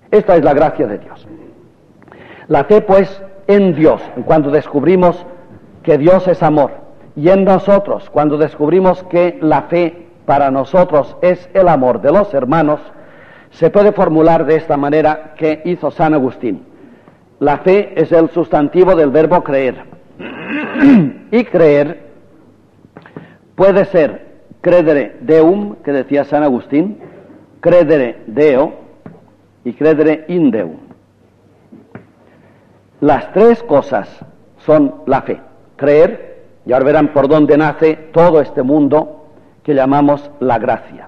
Esta es la gracia de Dios. La fe, pues, en Dios, cuando descubrimos que Dios es amor, y en nosotros, cuando descubrimos que la fe para nosotros es el amor de los hermanos, se puede formular de esta manera que hizo San Agustín. La fe es el sustantivo del verbo creer. Y creer puede ser credere deum, que decía San Agustín, credere deo y credere in deum. Las tres cosas son la fe. Creer, y ahora verán por dónde nace todo este mundo que llamamos la gracia,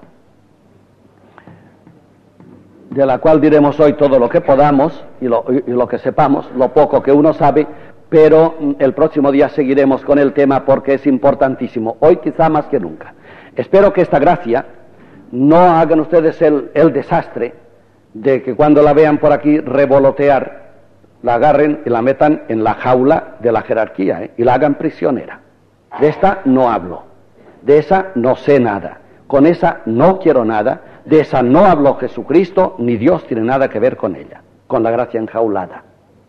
de la cual diremos hoy todo lo que podamos y lo que sepamos, lo poco que uno sabe, pero el próximo día seguiremos con el tema porque es importantísimo, hoy quizá más que nunca. Espero que esta gracia no hagan ustedes el desastre de que cuando la vean por aquí revolotear, la agarren y la metan en la jaula de la jerarquía, y la hagan prisionera. De esta no hablo, de esa no sé nada, con esa no quiero nada, de esa no habló Jesucristo, ni Dios tiene nada que ver con ella, con la gracia enjaulada.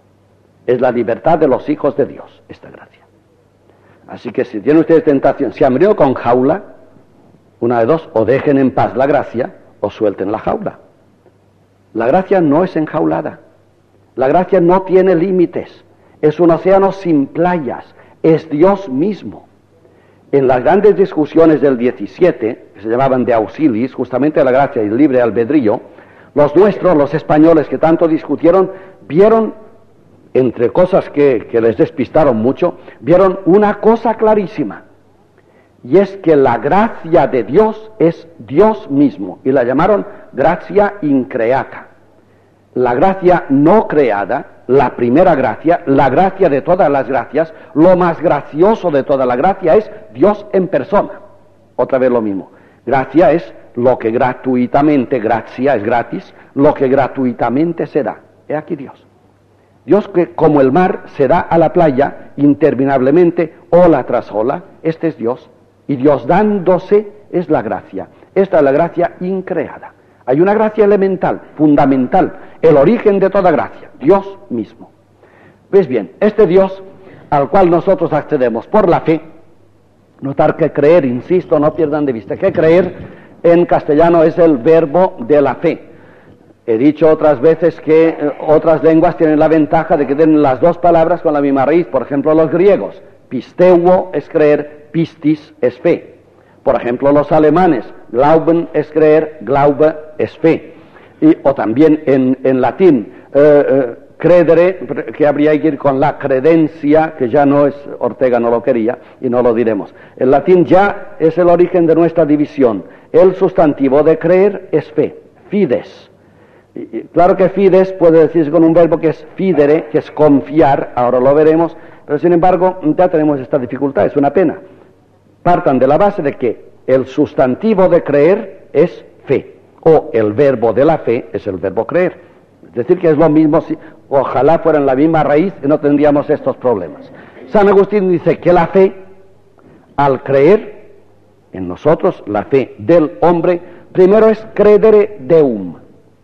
Es la libertad de los hijos de Dios, esta gracia. Así que si tienen ustedes tentación, si han venido con jaula, una de dos, o dejen en paz la gracia, o suelten la jaula. La gracia no es enjaulada. La gracia no tiene límites, es un océano sin playas, es Dios mismo. En las grandes discusiones del 17, que se llamaban de auxilis, justamente de la gracia y el libre albedrío, los nuestros, los españoles que tanto discutieron, vieron, entre cosas que les despistaron mucho, vieron una cosa clarísima, y es que la gracia de Dios es Dios mismo, y la llamaron gratia increata. La gracia no creada, la primera gracia, la gracia de todas las gracias, lo más gracioso de toda la gracia es Dios en persona. Otra vez lo mismo. Gracia es lo que gratuitamente, gracia es gratis, lo que gratuitamente se da. He aquí Dios. Dios que como el mar se da a la playa interminablemente, ola tras ola, este es Dios. Y Dios dándose es la gracia. Esta es la gracia increada. Hay una gracia elemental, fundamental, el origen de toda gracia, Dios mismo. Pues bien, este Dios al cual nosotros accedemos por la fe, notar que creer, insisto, no pierdan de vista, que creer en castellano es el verbo de la fe. He dicho otras veces que otras lenguas tienen la ventaja de que tienen las dos palabras con la misma raíz, por ejemplo los griegos, pisteuo es creer, pistis es fe. Por ejemplo, los alemanes, glauben es creer, glaube es fe. O también en latín, credere, que habría que ir con la credencia, que ya no es, Ortega no lo quería, y no lo diremos. El latín ya es el origen de nuestra división. El sustantivo de creer es fe, fides. Y claro que fides puede decirse con un verbo que es fidere, que es confiar, ahora lo veremos, pero sin embargo ya tenemos esta dificultad, es una pena. Partan de la base de que el sustantivo de creer es fe, o el verbo de la fe es el verbo creer. Es decir, que es lo mismo, ojalá fueran la misma raíz y no tendríamos estos problemas. San Agustín dice que la fe, al creer en nosotros, la fe del hombre, primero es credere deum,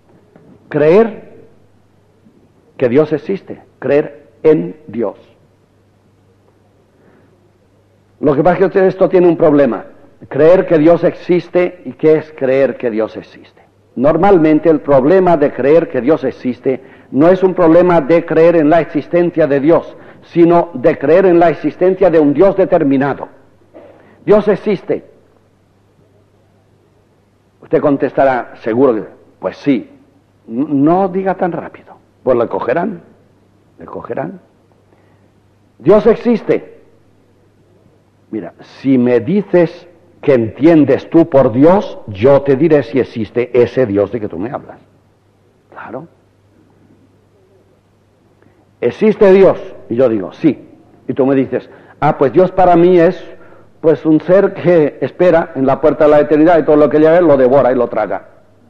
creer que Dios existe, creer en Dios. Lo que pasa es que esto tiene un problema. Creer que Dios existe, ¿y qué es creer que Dios existe? Normalmente el problema de creer que Dios existe no es un problema de creer en la existencia de Dios, sino de creer en la existencia de un Dios determinado. Dios existe. Usted contestará, seguro que, pues sí. No diga tan rápido, pues le cogerán. Dios existe. Mira, si me dices que entiendes tú por Dios, yo te diré si existe ese Dios de que tú me hablas. Claro. ¿Existe Dios? Y yo digo, sí. Y tú me dices, pues Dios para mí es pues un ser que espera en la puerta de la eternidad y todo lo que llega lo devora y lo traga.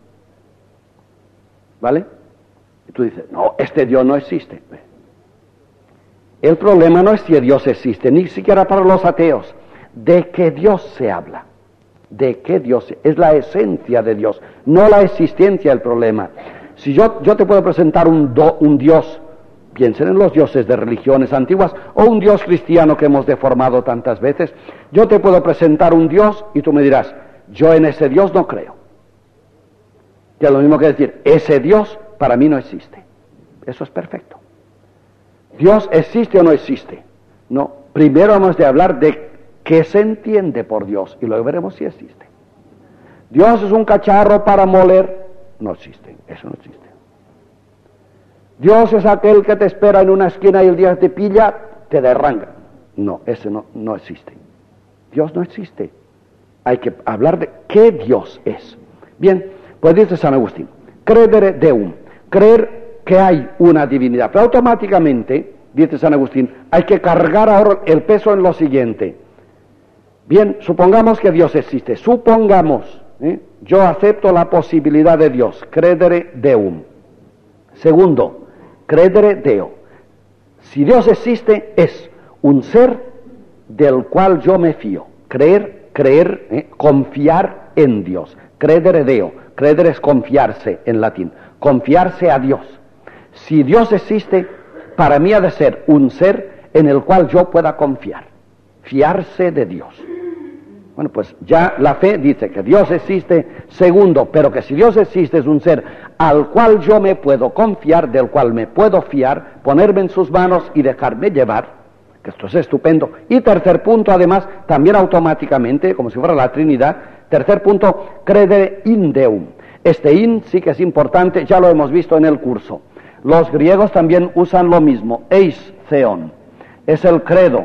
¿Vale? Y tú dices, no, este Dios no existe. El problema no es si Dios existe, ni siquiera para los ateos. ¿De qué Dios se habla? ¿De qué Dios? Es la esencia de Dios, no la existencia el problema. Si yo te puedo presentar un Dios, piensen en los dioses de religiones antiguas, o un Dios cristiano que hemos deformado tantas veces, yo te puedo presentar un Dios y tú me dirás, yo en ese Dios no creo. Que es lo mismo que decir, ese Dios para mí no existe. Eso es perfecto. ¿Dios existe o no existe? No, primero hemos de hablar de qué se entiende por Dios y luego veremos si existe. Dios es un cacharro para moler, no existe, eso no existe. Dios es aquel que te espera en una esquina y el día que te pilla, te derranga. No, ese no existe. Dios no existe. Hay que hablar de qué Dios es. Bien, pues dice San Agustín, credere deum, creer que hay una divinidad. Pero automáticamente, dice San Agustín, hay que cargar ahora el peso en lo siguiente. Bien, supongamos que Dios existe, supongamos, yo acepto la posibilidad de Dios, credere deum. Segundo, credere deo. Si Dios existe, es un ser del cual yo me fío. Creer, confiar en Dios. Credere deo. Credere es confiarse en latín. Confiarse a Dios. Si Dios existe, para mí ha de ser un ser en el cual yo pueda confiar. Fiarse de Dios. Bueno, pues ya la fe dice que Dios existe. Segundo, pero que si Dios existe es un ser al cual yo me puedo confiar, del cual me puedo fiar, ponerme en sus manos y dejarme llevar, que esto es estupendo. Y tercer punto, además, también automáticamente, como si fuera la Trinidad, tercer punto, credere in Deum. Este in sí que es importante, ya lo hemos visto en el curso. Los griegos también usan lo mismo, eis theon, es el credo.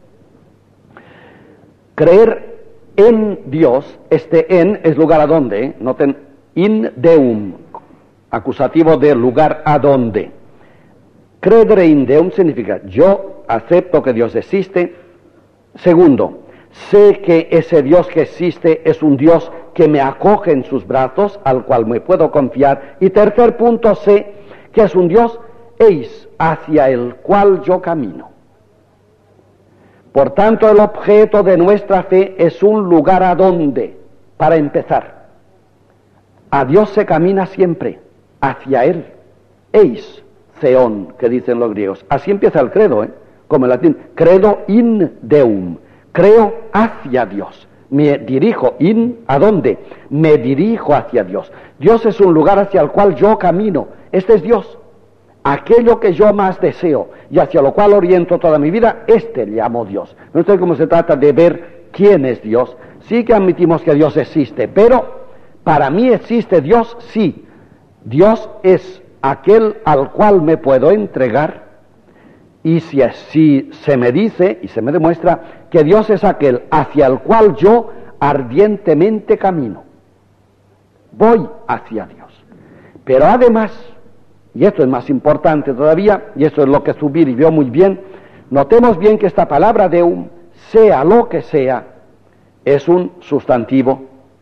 Creer en Dios, este en es lugar a donde, noten, in Deum, acusativo de lugar a donde. Credere in Deum significa, yo acepto que Dios existe. Segundo, sé que ese Dios que existe es un Dios que me acoge en sus brazos, al cual me puedo confiar. Y tercer punto, sé que es un Dios eis, hacia el cual yo camino. Por tanto, el objeto de nuestra fe es un lugar a donde, para empezar. A Dios se camina siempre, hacia Él. Eis, theon, que dicen los griegos. Así empieza el credo, como en latín. Credo in Deum. Creo hacia Dios. Me dirijo, in, ¿a dónde? Me dirijo hacia Dios. Dios es un lugar hacia el cual yo camino. Este es Dios. Aquello que yo más deseo y hacia lo cual oriento toda mi vida, le llamo Dios. No sé cómo se trata de ver quién es Dios. Sí que admitimos que Dios existe, pero para mí existe Dios, sí. Dios es aquel al cual me puedo entregar, y si se me dice y se me demuestra que Dios es aquel hacia el cual yo ardientemente camino. Voy hacia Dios. Pero además, y esto es más importante todavía, y esto es lo que Zubiri vio muy bien, notemos bien que esta palabra Deum, sea lo que sea, es un sustantivo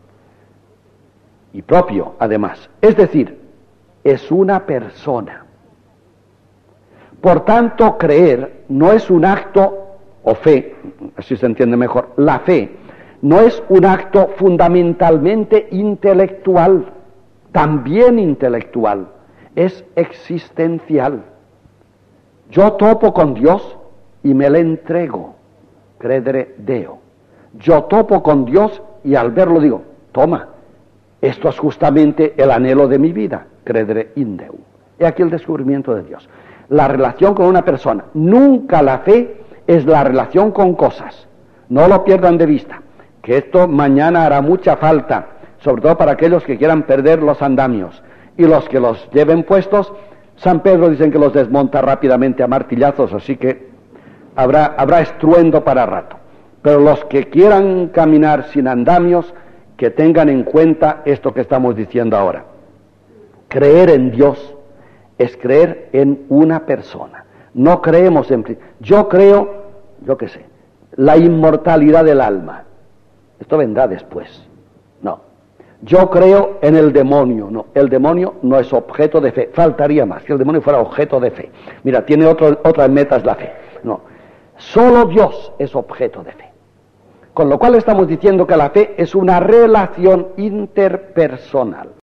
y propio además. Es decir, es una persona. Por tanto, creer no es un acto, o fe, así se entiende mejor, la fe no es un acto fundamentalmente intelectual, también intelectual, es existencial. Yo topo con Dios y me le entrego, credere deo. Yo topo con Dios y al verlo digo, toma, esto es justamente el anhelo de mi vida, credere in Deum. He aquí el descubrimiento de Dios. La relación con una persona, nunca la fe es la relación con cosas. No lo pierdan de vista, que esto mañana hará mucha falta, sobre todo para aquellos que quieran perder los andamios. Y los que los lleven puestos, San Pedro dicen que los desmonta rápidamente a martillazos, así que habrá estruendo para rato. Pero los que quieran caminar sin andamios, que tengan en cuenta esto que estamos diciendo ahora. Creer en Dios es creer en una persona. No creemos en... Yo creo, yo qué sé, la inmortalidad del alma. Esto vendrá después. No. Yo creo en el demonio. No, el demonio no es objeto de fe. Faltaría más que el demonio fuera objeto de fe. Mira, tiene otras metas la fe. No. Solo Dios es objeto de fe. Con lo cual estamos diciendo que la fe es una relación interpersonal.